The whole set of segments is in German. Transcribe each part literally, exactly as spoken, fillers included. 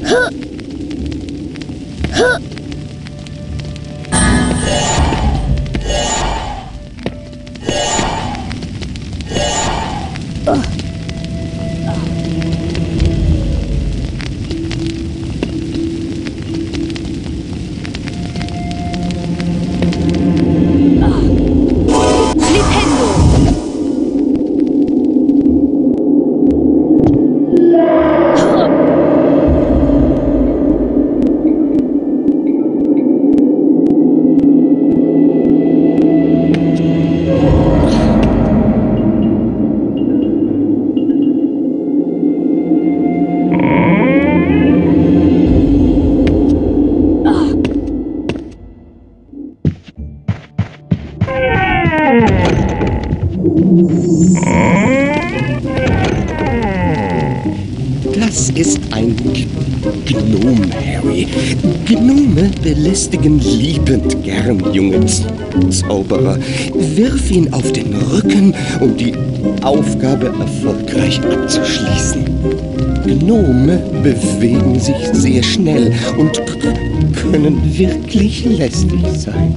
Das ist ein G Gnom, Harry. Gnome belästigen liebend gern junge Z Zauberer. Wirf ihn auf den Rücken, um die Aufgabe erfolgreich abzuschließen. Gnome bewegen sich sehr schnell und können wirklich lästig sein.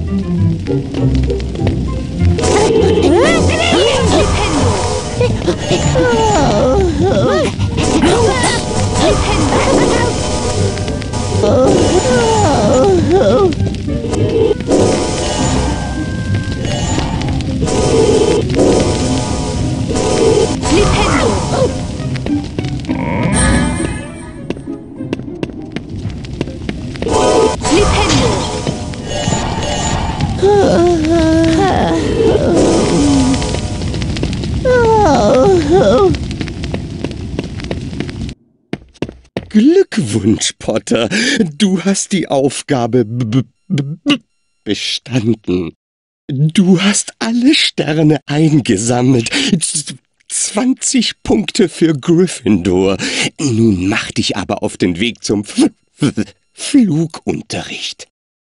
Glückwunsch, Potter. Du hast die Aufgabe b b b bestanden. Du hast alle Sterne eingesammelt. zwanzig Punkte für Gryffindor. Nun mach dich aber auf den Weg zum F F Flugunterricht.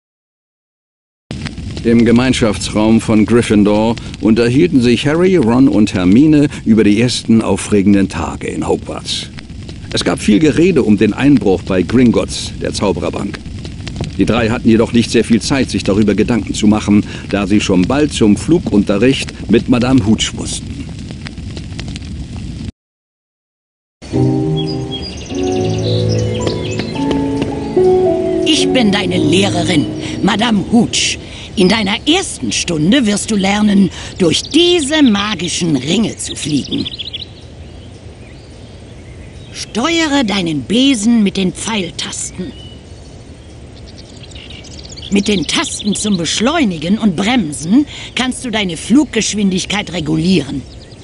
Im Gemeinschaftsraum von Gryffindor unterhielten sich Harry, Ron und Hermine über die ersten aufregenden Tage in Hogwarts. Es gab viel Gerede um den Einbruch bei Gringotts, der Zaubererbank. Die drei hatten jedoch nicht sehr viel Zeit, sich darüber Gedanken zu machen, da sie schon bald zum Flugunterricht mit Madame Hooch mussten. Ich bin deine Lehrerin, Madame Hooch. In deiner ersten Stunde wirst du lernen, durch diese magischen Ringe zu fliegen. Steuere deinen Besen mit den Pfeiltasten. Mit den Tasten zum Beschleunigen und Bremsen kannst du deine Fluggeschwindigkeit regulieren.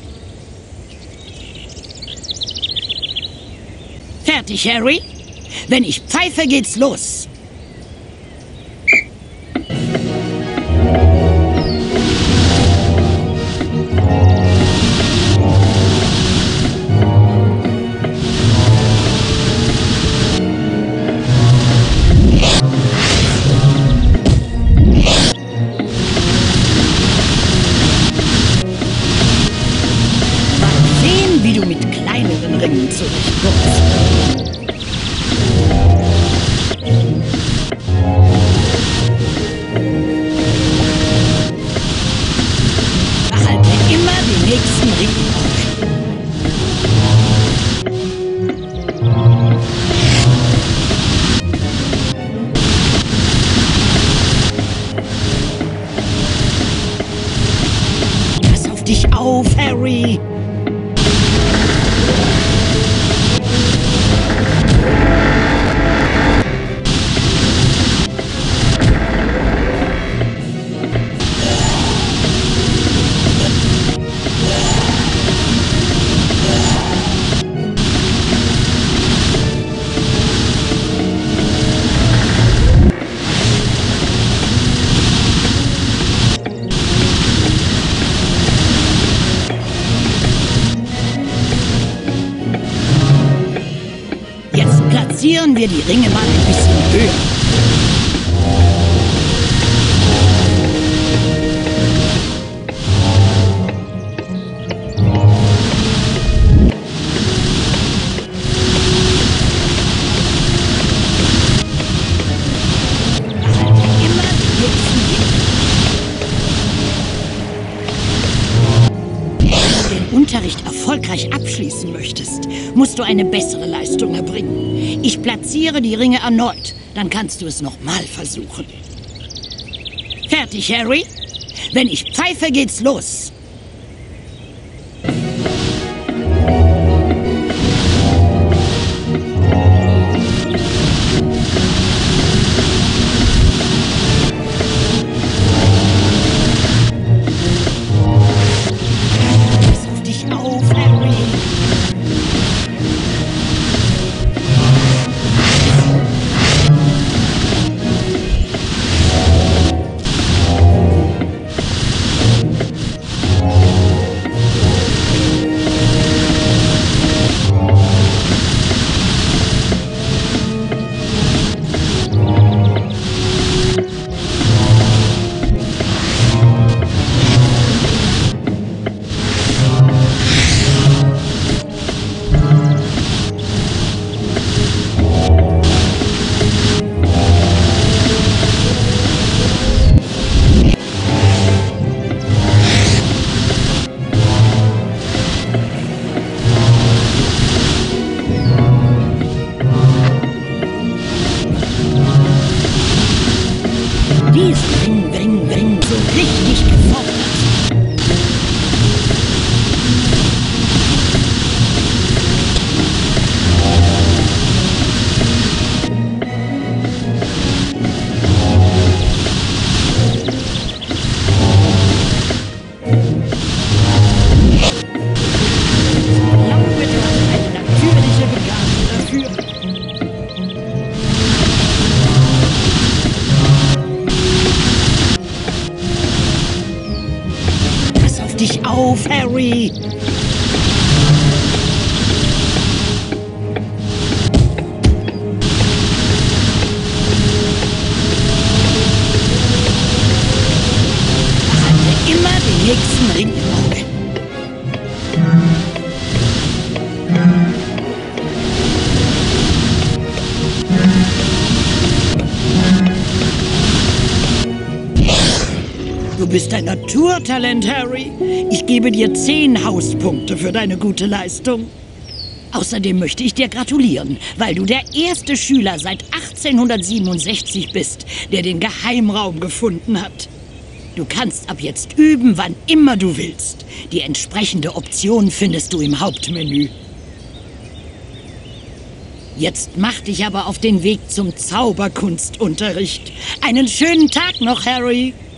Fertig, Harry? Wenn ich pfeife, geht's los. Auf, Harry! Platzieren wir die Ringe mal ein bisschen höher. erfolgreich abschließen möchtest, musst du eine bessere Leistung erbringen. Ich platziere die Ringe erneut, dann kannst du es nochmal versuchen. Fertig, Harry? Wenn ich pfeife, geht's los. Diesen Ring, Ring, Ring, so richtig gefordert. Glaube, du hast eine natürliche Begabung dafür. Dich auf, Harry! Behalte immer den nächsten Ring im Auge. Du bist ein Naturtalent, Harry. Ich gebe dir zehn Hauspunkte für deine gute Leistung. Außerdem möchte ich dir gratulieren, weil du der erste Schüler seit achtzehnhundertsiebenundsechzig bist, der den Geheimraum gefunden hat. Du kannst ab jetzt üben, wann immer du willst. Die entsprechende Option findest du im Hauptmenü. Jetzt mach dich aber auf den Weg zum Zauberkunstunterricht. Einen schönen Tag noch, Harry.